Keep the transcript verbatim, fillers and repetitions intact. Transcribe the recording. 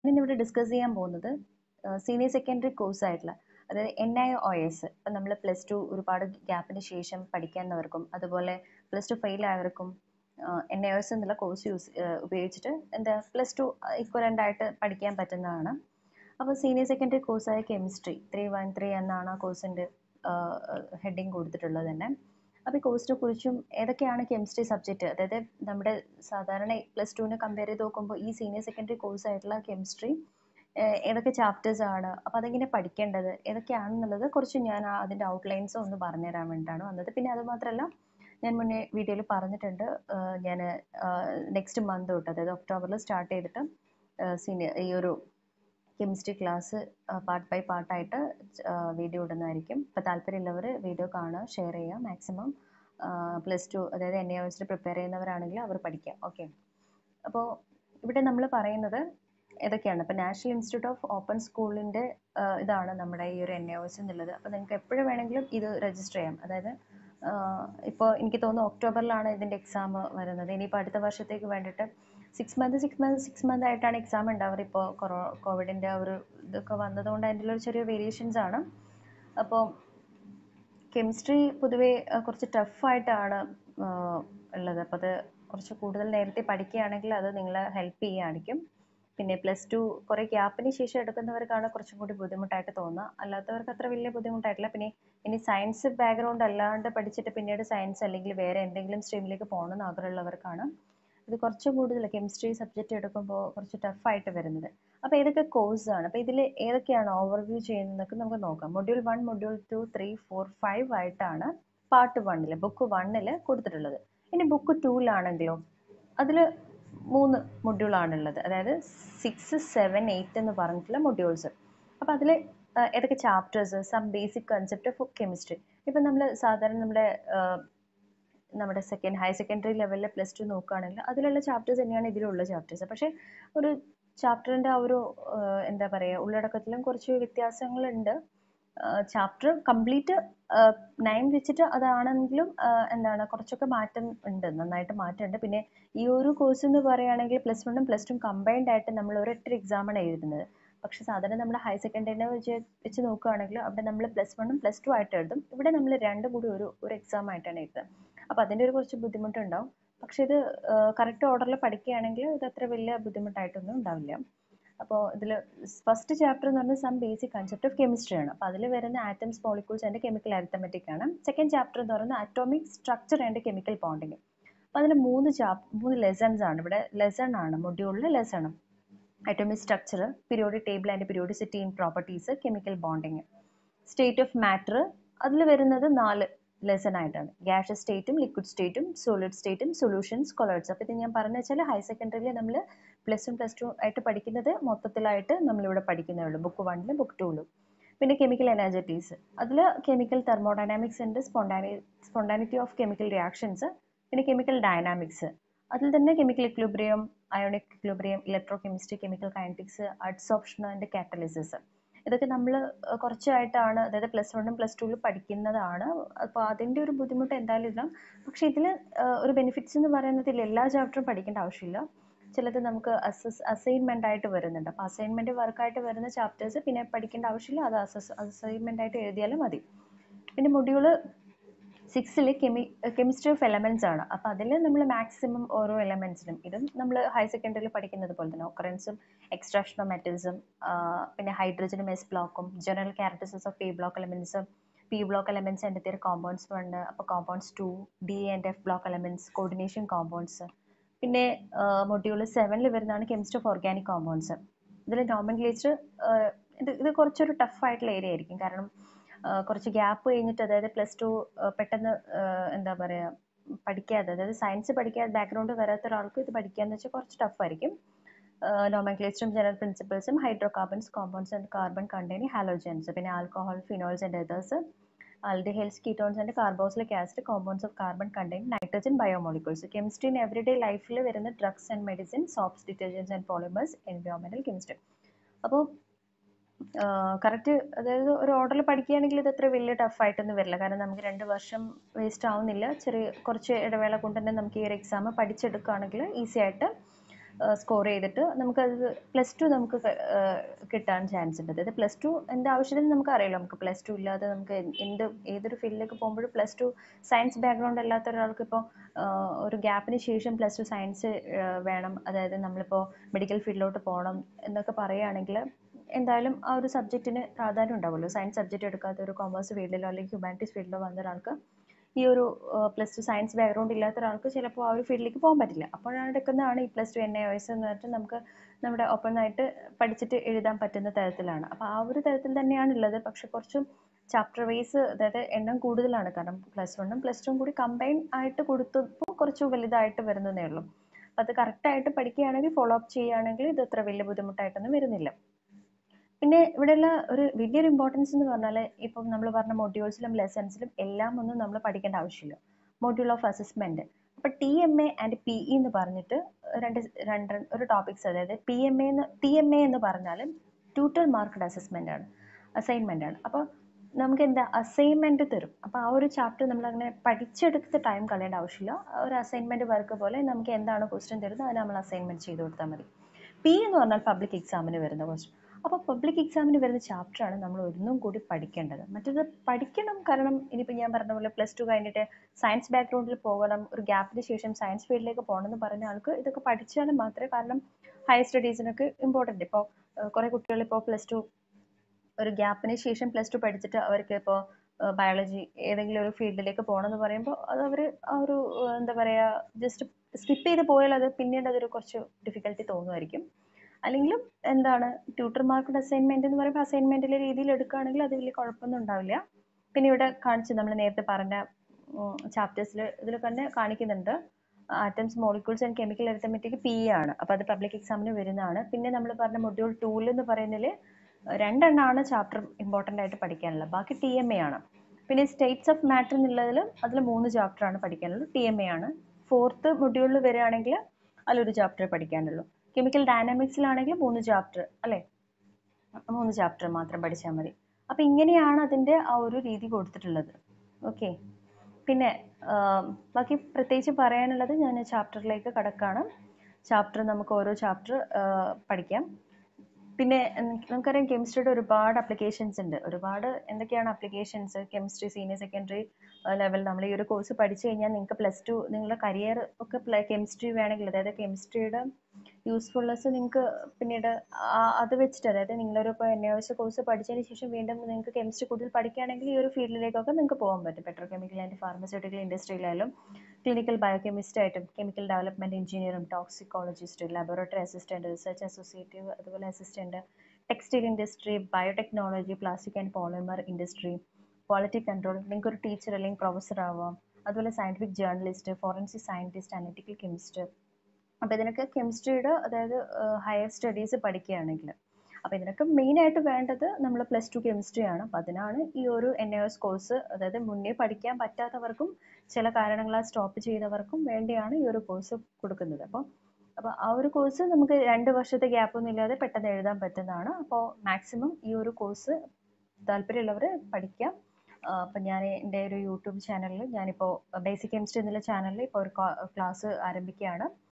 ഇന്നിവിടെ ഡിസ്കസ് ചെയ്യാൻ പോകുന്നത് സീനിയർ സെക്കൻഡറി കോഴ്സ് ആയിട്ടുള്ള അതായത് എൻ ഐ ഒ എസ്. ഇപ്പം നമ്മൾ പ്ലസ് ടു ഒരുപാട് ഗ്യാപ്പിന് ശേഷം പഠിക്കുന്നവർക്കും അതുപോലെ പ്ലസ് ടു ഫെയിൽ ആയവർക്കും എൻ ഐ ഒ എസ് എന്നുള്ള കോഴ്സ് യൂസ് ഉപയോഗിച്ചിട്ട് എന്താ പ്ലസ് ടു ഇക്വലൻ്റ് ആയിട്ട് പഠിക്കാൻ പറ്റുന്നതാണ്. അപ്പോൾ സീനിയർ സെക്കൻഡറി കോഴ്സായ കെമിസ്ട്രി ത്രീ വൺ ത്രീ എന്നാണ് ആ കോഴ്സിൻ്റെ ഹെഡിങ് കൊടുത്തിട്ടുള്ളത് തന്നെ. അപ്പോൾ ഈ കോഴ്സിനെ കുറിച്ചും ഏതൊക്കെയാണ് കെമിസ്ട്രി സബ്ജക്റ്റ്, അതായത് നമ്മുടെ സാധാരണ പ്ലസ് ടുവിനെ കമ്പയർ ചെയ്ത് നോക്കുമ്പോൾ ഈ സീനിയർ സെക്കൻഡറി കോഴ്സ് ആയിട്ടുള്ള കെമിസ്ട്രി ഏതൊക്കെ ചാപ്റ്റേഴ്സ് ആണ്, അപ്പോൾ അതെങ്ങനെ പഠിക്കേണ്ടത്, ഏതൊക്കെയാണെന്നുള്ളത് കുറച്ച് ഞാൻ അതിൻ്റെ ഔട്ട്ലൈൻസ് ഒന്ന് പറഞ്ഞുതരാൻ വേണ്ടിയിട്ടാണ് വന്നത്. പിന്നെ അതുമാത്രമല്ല, ഞാൻ മുന്നേ വീഡിയോയിൽ പറഞ്ഞിട്ടുണ്ട്, ഞാൻ നെക്സ്റ്റ് മന്ത് തൊട്ട് അതായത് ഒക്ടോബറിൽ സ്റ്റാർട്ട് ചെയ്തിട്ട് സീനിയർ ഈ ഒരു കെമിസ്ട്രി ക്ലാസ് പാർട്ട് ബൈ പാർട്ടായിട്ട് വീഡിയോ ഇടുന്നതായിരിക്കും. ഇപ്പോൾ താല്പര്യമുള്ളവർ വീഡിയോ കാണുക, ഷെയർ ചെയ്യുക. മാക്സിമം പ്ലസ് ടു അതായത് എൻ എ എസിൽ പ്രിപ്പയർ ചെയ്യുന്നവരാണെങ്കിൽ അവർ പഠിക്കാം. ഓക്കെ, അപ്പോൾ ഇവിടെ നമ്മൾ പറയുന്നത് ഏതൊക്കെയാണ്. ഇപ്പോൾ നാഷണൽ ഇൻസ്റ്റിറ്റ്യൂട്ട് ഓഫ് ഓപ്പൺ സ്കൂളിൻ്റെ ഇതാണ് നമ്മുടെ ഈ ഒരു എൻ എ എസ് എന്നുള്ളത്. അപ്പോൾ നിങ്ങൾക്ക് എപ്പോഴും വേണമെങ്കിലും ഇത് രജിസ്റ്റർ ചെയ്യാം. അതായത് ഇപ്പോൾ എനിക്ക് തോന്നുന്നു ഒക്ടോബറിലാണ് ഇതിൻ്റെ എക്സാം വരുന്നത്. ഇനിയിപ്പോൾ അടുത്ത വർഷത്തേക്ക് വേണ്ടിയിട്ട് six month six month six month ആയിട്ടാണ് എക്സാം ഉണ്ടാവാറ്. ഇപ്പോൾ കൊറോ കോവിഡിൻ്റെ ഒരു ഇതൊക്കെ വന്നതുകൊണ്ട് അതിൻ്റെ ഒരു ചെറിയ വേരിയേഷൻസ് ആണ്. അപ്പോൾ കെമിസ്ട്രി പൊതുവേ കുറച്ച് ടഫായിട്ടാണ് ഉള്ളത്. അപ്പോൾ അത് കുറച്ച് കൂടുതൽ നേരത്തെ പഠിക്കുകയാണെങ്കിൽ അത് നിങ്ങളെ ഹെൽപ്പ് ചെയ്യുകയായിരിക്കും. പിന്നെ പ്ലസ് ടു കുറേ ഗ്യാപ്പിന് ശേഷം എടുക്കുന്നവർക്കാണ് കുറച്ചും കൂടി ബുദ്ധിമുട്ടായിട്ട് തോന്നുക. അല്ലാത്തവർക്ക് അത്ര വലിയ ബുദ്ധിമുട്ടായിട്ടില്ല. പിന്നെ ഇനി സയൻസ് ബാക്ക്ഗ്രൗണ്ട് അല്ലാണ്ട് പഠിച്ചിട്ട് പിന്നീട് സയൻസ് അല്ലെങ്കിൽ വേറെ എന്തെങ്കിലും സ്ട്രീമിലേക്ക് പോകണമെന്ന് ആഗ്രഹമുള്ളവർക്കാണ് ഇത് കുറച്ച് കൂടുതൽ കെമിസ്ട്രി സബ്ജക്റ്റ് എടുക്കുമ്പോൾ കുറച്ച് ടഫായിട്ട് വരുന്നത്. അപ്പോൾ ഏതൊക്കെ കോഴ്സാണ്, അപ്പോൾ ഇതിൽ ഏതൊക്കെയാണ് ഓവർവ്യൂ ചെയ്യുന്നതൊക്കെ നമുക്ക് നോക്കാം. Module one, module two, three, four, five ആയിട്ടാണ് പാർട്ട് വണ്ണിൽ ബുക്ക് വണ്ണിൽ കൊടുത്തിട്ടുള്ളത്. ഇനി ബുക്ക് ടൂവിലാണെങ്കിലോ അതിൽ മൂന്ന് മൊഡ്യൂളാണുള്ളത്, അതായത് സിക്സ് സെവൻ എയ്റ്റ് എന്ന് പറഞ്ഞിട്ടുള്ള മൊഡ്യൂൾസ്. അപ്പോൾ അതിൽ ഏതൊക്കെ chapters, some basic concept of chemistry. ഇപ്പം നമ്മൾ സാധാരണ നമ്മുടെ നമ്മുടെ സെക്കൻഡ് ഹയർ സെക്കൻഡറി ലെവലിൽ പ്ലസ് ടു നോക്കുകയാണെങ്കിൽ അതിലുള്ള ചാപ്റ്റേഴ്സ് തന്നെയാണ് ഇതിലുള്ള ചാപ്റ്റേഴ്സ്. പക്ഷേ ഒരു ചാപ്റ്ററിൻ്റെ ആ ഒരു എന്താ പറയുക ഉള്ളടക്കത്തിലും കുറച്ച് വ്യത്യാസങ്ങളുണ്ട്. ചാപ്റ്റർ കംപ്ലീറ്റ് നയൻ വെച്ചിട്ട് അതാണെങ്കിലും എന്താണ് കുറച്ചൊക്കെ മാറ്റം ഉണ്ട്, നന്നായിട്ട് മാറ്റമുണ്ട്. പിന്നെ ഈ ഒരു കോഴ്സ് എന്ന് പറയുകയാണെങ്കിൽ പ്ലസ് വണ്ണും പ്ലസ് ടു കമ്പൈൻഡ് ആയിട്ട് നമ്മൾ ഒരൊറ്റ എക്സാമാണ് എഴുതുന്നത്. പക്ഷേ സാധാരണ നമ്മൾ ഹയർ സെക്കൻഡറിനെ വെച്ച് വെച്ച് നോക്കുകയാണെങ്കിൽ അവിടെ നമ്മൾ പ്ലസ് വണ്ണും പ്ലസ് ടു ആയിട്ട് എഴുതും. ഇവിടെ നമ്മൾ രണ്ടും കൂടി ഒരു ഒരു എക്സാം ആയിട്ടാണ് എഴുതുക. അപ്പോൾ അതിൻ്റെ ഒരു കുറച്ച് ബുദ്ധിമുട്ടുണ്ടാവും. പക്ഷേ ഇത് കറക്റ്റ് ഓർഡറിൽ പഠിക്കുകയാണെങ്കിൽ ഇത് അത്ര വലിയ ബുദ്ധിമുട്ടായിട്ടൊന്നും ഉണ്ടാവില്ല. അപ്പോൾ ഇതിൽ ഫസ്റ്റ് ചാപ്റ്റർ എന്ന് പറഞ്ഞാൽ some basic concept of chemistry ആണ്. അപ്പോൾ അതിൽ വരുന്ന atoms, molecules and chemical arithmetic ആണ്. സെക്കൻഡ് ചാപ്റ്റർ എന്ന് പറയുന്നത് atomic structure and chemical bonding. അപ്പോൾ അതിൽ മൂന്ന് ചാപ് മൂന്ന് ലെസൺസ് ആണ് ഇവിടെ. ലെസൺ ആണ് മൊഡ്യൂളിൽ lesson. Atomic structure, periodic table and periodicity in properties, chemical bonding. State of matter അതിൽ വരുന്നത് നാല് ലെസൺ ആയിട്ടാണ്. ഗ്യാഷ്യസ് സ്റ്റേറ്റും ലിക്വിഡ് സ്റ്റേറ്റും സോളിഡ് സ്റ്റേറ്റും സൊല്യൂഷൻസ്, കൊളോയിഡ്സ്. അപ്പോൾ ഇത് ഞാൻ പറഞ്ഞു വെച്ചാൽ ഹയർ സെക്കൻഡറിയിൽ നമ്മൾ പ്ലസ് വൺ പ്ലസ് ടു ആയിട്ട് പഠിക്കുന്നത് മൊത്തത്തിലായിട്ട് നമ്മളിവിടെ പഠിക്കുന്നേ ഉള്ളൂ, ബുക്ക് വണ്ണിലും ബുക്ക് ടൂവിലും. പിന്നെ കെമിക്കൽ എനർജറ്റീസ് അതിൽ കെമിക്കൽ തെർമോഡൈനാമിക്സ് ഉണ്ട്, സ്പോണ്ടാനി സ്പോണ്ടാനിറ്റി ഓഫ് കെമിക്കൽ റിയാക്ഷൻസ്, പിന്നെ കെമിക്കൽ ഡൈനാമിക്സ്. അതിൽ തന്നെ chemical equilibrium, ionic equilibrium, electrochemistry, chemical kinetics, adsorption and catalysis. ഇതൊക്കെ നമ്മൾ കുറച്ചായിട്ടാണ് അതായത് പ്ലസ് വണ്ണും പ്ലസ് ടൂവിലും പഠിക്കുന്നതാണ്. അപ്പോൾ അതിൻ്റെ ഒരു ബുദ്ധിമുട്ട് എന്തായാലും ഇല്ല. പക്ഷേ ഇതിൽ ഒരു ബെനിഫിറ്റ്സ് എന്ന് പറയുന്നത് ഇതിൽ എല്ലാ ചാപ്റ്ററും പഠിക്കേണ്ട ആവശ്യമില്ല. ചിലത് നമുക്ക് അസസ് അസൈൻമെൻ്റ് ആയിട്ട് വരുന്നുണ്ട്. അപ്പോൾ അസൈൻമെൻറ്റ് വർക്കായിട്ട് വരുന്ന ചാപ്റ്റേഴ്സ് പിന്നെ പഠിക്കേണ്ട ആവശ്യമില്ല, അത് അസസ് അസൈൻമെൻ്റ് ആയിട്ട് എഴുതിയാലും മതി. പിന്നെ മൊഡ്യൂള് സിക്സിൽ കെമി കെമിസ്ട്രി ഓഫ് എലമെൻറ്റ്സ് ആണ്. അപ്പോൾ അതിൽ നമ്മൾ മാക്സിമം ഓരോ എലമെൻറ്റ്സിനും ഇതും നമ്മൾ ഹയർ സെക്കൻഡറിയിൽ പഠിക്കുന്നത് പോലെ തന്നെ ഒക്കറൻസും എക്സ്ട്രാക്ഷൻ ഓഫ് മെറ്റൽസും പിന്നെ ഹൈഡ്രജനും എസ് ബ്ലോക്കും, general characteristics of P block എലമെൻറ്റ്സും, P block elements and their compounds ഉണ്ട്. അപ്പോൾ compounds two, D and F block elements, coordination compounds. പിന്നെ മൊഡ്യൂൾ സെവനിൽ വരുന്നതാണ് കെമിസ്ട്രി ഓഫ് ഓർഗാനിക് കോമ്പൗണ്ട്സ്. ഇതിൽ നോമൻക്ലേച്ചർ ഇത് ഇത് കുറച്ചൊരു ടഫായിട്ടുള്ള ഏരിയ ആയിരിക്കും. കാരണം കുറച്ച് ഗ്യാപ്പ് കഴിഞ്ഞിട്ട് അതായത് പ്ലസ് ടു പെട്ടെന്ന് എന്താ പറയുക പഠിക്കാതെ അതായത് സയൻസ് പഠിക്കാതെ ബാക്ക്ഗ്രൗണ്ട് വരാത്ത ഒരാൾക്ക് ഇത് പഠിക്കാന്ന് വെച്ചാൽ കുറച്ച് ടഫായിരിക്കും. നോമൻക്ലേച്ചറും ജനറൽ പ്രിൻസിപ്പിൾസും, hydrocarbons, compounds and carbon containing halogens, പിന്നെ alcohol, phenols and ethers, aldehydes, ketones and carboxylic acid, compounds of carbon contain nitrogen biomolecules. Chemistry in everyday life ൽ വരുന്ന drugs and medicine, soaps, detergents and polymers, environmental chemistry. അപ്പോൾ correct അതായത് ഒരു ഓർഡറിൽ പഠിക്കുകയാണെങ്കിൽ ഇത് അത്ര വലിയ ടഫായിട്ടൊന്നും വരില്ല. കാരണം നമുക്ക് രണ്ട് വർഷം വേസ്റ്റ് ആവുന്നില്ല. ചെറിയ കുറച്ച് ഇടവേള കൊണ്ട് തന്നെ നമുക്ക് ഈ ഒരു എക്സാം പഠിച്ചെടുക്കുകയാണെങ്കിൽ ഈസി ആയിട്ട് സ്കോർ ചെയ്തിട്ട് നമുക്കത് പ്ലസ് ടു നമുക്ക് കിട്ടാൻ ചാൻസ് ഉണ്ട്. അതായത് പ്ലസ് ടു എൻ്റെ ആവശ്യത്തിന് നമുക്ക് അറിയാലോ, നമുക്ക് പ്ലസ് ടു ഇല്ലാതെ നമുക്ക് എന്ത് ഏതൊരു ഫീൽഡിലേക്ക് പോകുമ്പോഴും പ്ലസ് ടു സയൻസ് ബാക്ക്ഗ്രൗണ്ട് അല്ലാത്ത ഒരാൾക്ക് ഇപ്പോൾ ഒരു ഗ്യാപ്പിന് ശേഷം പ്ലസ് ടു സയൻസ് വേണം, അതായത് നമ്മളിപ്പോൾ മെഡിക്കൽ ഫീൽഡിലോട്ട് പോകണം എന്നൊക്കെ പറയുകയാണെങ്കിൽ എന്തായാലും ആ ഒരു സബ്ജക്റ്റിന് പ്രാധാന്യം ഉണ്ടാവുമല്ലോ. സയൻസ് സബ്ജക്റ്റ് എടുക്കാത്ത ഒരു കൊമേഴ്സ് ഫീൽഡിലോ അല്ലെങ്കിൽ ഹ്യൂമാനിറ്റീസ് ഫീൽഡിലോ വന്ന ഒരാൾക്ക് ഈ ഒരു പ്ലസ് ടു സയൻസ് ബാക്ക്ഗ്രൗണ്ട് ഇല്ലാത്ത ഒരാൾക്ക് ചിലപ്പോൾ ആ ഒരു ഫീൽഡിലേക്ക് പോകാൻ പറ്റില്ല. അപ്പോഴാണ് എടുക്കുന്നതാണ് ഈ plus two N A S എന്ന് പറഞ്ഞിട്ട് നമുക്ക് നമ്മുടെ ഓപ്പൺ ആയിട്ട് പഠിച്ചിട്ട് എഴുതാൻ പറ്റുന്ന തരത്തിലാണ്. അപ്പോൾ ആ ഒരു തരത്തിൽ തന്നെയാണ് ഉള്ളത്. പക്ഷെ കുറച്ചും ചാപ്റ്റർ വൈസ്, അതായത് എണ്ണം കൂടുതലാണ്. കാരണം പ്ലസ് വണ്ണും പ്ലസ് ടുവും കൂടി കമ്പൈൻ ആയിട്ട് കൊടുത്തപ്പോൾ കുറച്ച് വലുതായിട്ട് വരുന്നതേ ഉള്ളൂ. അപ്പം അത് കറക്റ്റായിട്ട് പഠിക്കുകയാണെങ്കിൽ, ഫോളോ അപ്പ് ചെയ്യുകയാണെങ്കിൽ ഇത് അത്ര വലിയ ബുദ്ധിമുട്ടായിട്ടൊന്നും വരുന്നില്ല. പിന്നെ ഇവിടെയുള്ള ഒരു വലിയൊരു ഇമ്പോർട്ടൻസ് എന്ന് പറഞ്ഞാൽ, ഇപ്പം നമ്മൾ പറഞ്ഞ മൊഡ്യൂൾസിലും ലെസൺസിലും എല്ലാം ഒന്നും നമ്മൾ പഠിക്കേണ്ട ആവശ്യമില്ല. മൊഡ്യൂൾ ഓഫ് അസസ്മെന്റ്, അപ്പൊ T M A and P E എന്ന് പറഞ്ഞിട്ട് രണ്ട് രണ്ട് ഒരു ടോപ്പിക്സ്. അതായത് പി എം എ എന്ന് ടി എം എ എന്ന് പറഞ്ഞാൽ ട്യൂട്ടർ മാർക്ക്ഡ് അസസ്മെന്റ് ആണ്, അസൈൻമെന്റ് ആണ്. അപ്പോൾ നമുക്ക് എന്താ അസൈൻമെന്റ് തരും. അപ്പോൾ ആ ഒരു ചാപ്റ്റർ നമ്മൾ അങ്ങനെ പഠിച്ചെടുത്ത് ടൈം കളയേണ്ട ആവശ്യമില്ല. ഒരു അസൈൻമെന്റ് വർക്ക് പോലെ നമുക്ക് എന്താണ് ക്വസ്റ്റ്യൻ തരുന്നത് അത് നമ്മൾ അസൈൻമെന്റ് ചെയ്ത് കൊടുത്താൽ മതി. പി എന്ന് പറഞ്ഞാൽ പബ്ലിക് എക്സാമിന് വരുന്ന ക്വസ്റ്റ്യൻ. അപ്പോൾ പബ്ലിക് എക്സാമിന് വരുന്ന ചാപ്റ്ററാണ് നമ്മൾ ഒന്നും കൂടി പഠിക്കേണ്ടത്. മറ്റേത് പഠിക്കണം, കാരണം ഇനിയിപ്പോൾ ഞാൻ പറഞ്ഞ പോലെ പ്ലസ് ടു കഴിഞ്ഞിട്ട് സയൻസ് ബാക്ക്ഗ്രൗണ്ടിൽ പോകണം, ഒരു ഗ്യാപ്പിന് ശേഷം സയൻസ് ഫീൽഡിലേക്ക് പോകണം എന്ന് പറഞ്ഞ ആൾക്ക് ഇതൊക്കെ പഠിച്ചാലും മാത്രമേ, കാരണം ഹയർ സ്റ്റഡീസിനൊക്കെ ഇമ്പോർട്ടൻ്റ്. ഇപ്പോൾ കുറേ കുട്ടികൾ ഇപ്പോൾ പ്ലസ് ടു ഒരു ഗ്യാപ്പിന് ശേഷം പ്ലസ് ടു പഠിച്ചിട്ട് അവർക്ക് ഇപ്പോൾ ബയോളജി ഏതെങ്കിലും ഒരു ഫീൽഡിലേക്ക് പോകണം എന്ന് പറയുമ്പോൾ അത് അവർ ആ ഒരു എന്താ പറയുക ജസ്റ്റ് സ്കിപ്പ് ചെയ്ത് പോയാൽ അത് പിന്നീട് അതൊരു കുറച്ച് ഡിഫിക്കൽട്ടി തോന്നുമായിരിക്കും. അല്ലെങ്കിലും എന്താണ് ട്യൂട്ടർ മാർക്ക്ഡ് അസൈൻമെന്റ് എന്ന് പറയുമ്പോൾ അസൈൻമെന്റിലെ രീതിയിൽ എടുക്കുകയാണെങ്കിൽ അത് വലിയ കുഴപ്പമൊന്നും ഉണ്ടാവില്ല. പിന്നെ ഇവിടെ കാണിച്ച് നമ്മൾ നേരത്തെ പറഞ്ഞ ചാപ്റ്റേഴ്സിൽ ഇതിൽ തന്നെ കാണിക്കുന്നുണ്ട്. Atoms, molecules and chemical arithmetic P ആണ്. അപ്പോൾ അത് പബ്ലിക് എക്സാമിന് വരുന്നതാണ്. പിന്നെ നമ്മൾ പറഞ്ഞ മൊഡ്യൂൾ ടൂല് എന്ന് പറയുന്നതിൽ രണ്ടെണ്ണമാണ് ചാപ്റ്റർ ഇമ്പോർട്ടൻ്റ് ആയിട്ട് പഠിക്കാനുള്ളത്, ബാക്കി ടി എം എ ആണ്. പിന്നെ സ്റ്റേറ്റ്സ് ഓഫ് മാറ്റർ എന്നുള്ളതിൽ അതിൽ മൂന്ന് ചാപ്റ്റർ ആണ് പഠിക്കാനുള്ളത്, ടി എം എ ആണ്. ഫോർത്ത് മൊഡ്യൂളിൽ വരികയാണെങ്കിൽ അതിലൊരു ചാപ്റ്റർ പഠിക്കാനുള്ളൂ. കെമിക്കൽ ഡൈനാമിക്സിലാണെങ്കിൽ മൂന്ന് ചാപ്റ്റർ അല്ലേ, മൂന്ന് ചാപ്റ്റർ മാത്രം പഠിച്ചാൽ മതി. അപ്പം ഇങ്ങനെയാണ് അതിൻ്റെ ആ ഒരു രീതി കൊടുത്തിട്ടുള്ളത്. ഓക്കെ, പിന്നെ ബാക്കി പ്രത്യേകിച്ച് പറയാനുള്ളത് ഞാൻ ചാപ്റ്ററിലേക്ക് കടക്കാണ്. ചാപ്റ്റർ നമുക്ക് ഓരോ ചാപ്റ്റർ പഠിക്കാം. പിന്നെ നമുക്കറിയാം കെമിസ്ട്രിയുടെ ഒരുപാട് അപ്ലിക്കേഷൻസ് ഉണ്ട്. ഒരുപാട് എന്തൊക്കെയാണ് applications? Chemistry senior secondary level നമ്മൾ ഈ ഒരു കോഴ്സ് പഠിച്ചു കഴിഞ്ഞാൽ നിങ്ങൾക്ക് പ്ലസ് ടു നിങ്ങളുടെ കരിയർ ഒക്കെ കെമിസ്ട്രി വേണമെങ്കിൽ, അതായത് കെമിസ്ട്രിയുടെ യൂസ്ഫുൾനെസ് നിങ്ങൾക്ക് പിന്നീട് അത് വെച്ചിട്ട്, അതായത് നിങ്ങളൊരു ഇപ്പോൾ എൻ എ എസ് കോഴ്സ് പഠിച്ചതിന് ശേഷം വീണ്ടും നിങ്ങൾക്ക് കെമിസ്ട്രി കൂടുതൽ പഠിക്കുകയാണെങ്കിൽ ഈ ഒരു ഫീൽഡിലേക്കൊക്കെ നിങ്ങൾക്ക് പോകാൻ പറ്റും. പെട്രോ കെമിക്കൽ ആൻഡ് ഫാർമസ്യൂട്ടിക്കൽ ഇൻഡസ്ട്രിയിലായാലും ക്ലിനിക്കൽ ബയോകെമിസ്റ്റ് ആയിട്ടും, കെമിക്കൽ ഡെവലപ്മെന്റ് എഞ്ചിനീയറും, toxicologist, laboratory assistant, research associative, അതുപോലെ assistant, textile industry, biotechnology, plastic and polymer industry, quality control, നിങ്ങൾക്ക് ഒരു ടീച്ചർ അല്ലെങ്കിൽ പ്രൊഫസർ ആവാം. അതുപോലെ scientific journalist, forensic scientist, analytical chemist. അപ്പോൾ ഇതിനൊക്കെ കെമിസ്ട്രിയുടെ, അതായത് ഹയർ സ്റ്റഡീസ് പഠിക്കുകയാണെങ്കിൽ, അപ്പോൾ ഇതിനൊക്കെ മെയിനായിട്ട് വേണ്ടത് നമ്മൾ പ്ലസ് ടു കെമിസ്ട്രി ആണ്. അപ്പോൾ അതിനാണ് ഈ ഒരു എൻ എ എസ് കോഴ്സ്, അതായത് മുന്നേ പഠിക്കാൻ പറ്റാത്തവർക്കും ചില കാരണങ്ങളാൽ സ്റ്റോപ്പ് ചെയ്തവർക്കും വേണ്ടിയാണ് ഈ ഒരു കോഴ്സ് കൊടുക്കുന്നത്. അപ്പോൾ അപ്പോൾ ആ ഒരു കോഴ്സ് നമുക്ക് രണ്ട് വർഷത്തെ ഗ്യാപ്പൊന്നും ഇല്ലാതെ പെട്ടെന്ന് എഴുതാൻ പറ്റുന്നതാണ്. അപ്പോൾ മാക്സിമം ഈ ഒരു കോഴ്സ് താല്പര്യമുള്ളവർ പഠിക്കാം. അപ്പം ഞാൻ എൻ്റെ ഒരു യൂട്യൂബ് ചാനലിൽ ഞാനിപ്പോൾ ബേസിക് കെമിസ്ട്രി എന്നുള്ള ചാനലിൽ ഇപ്പോൾ ഒരു ക്ലാസ് ആരംഭിക്കുകയാണ്.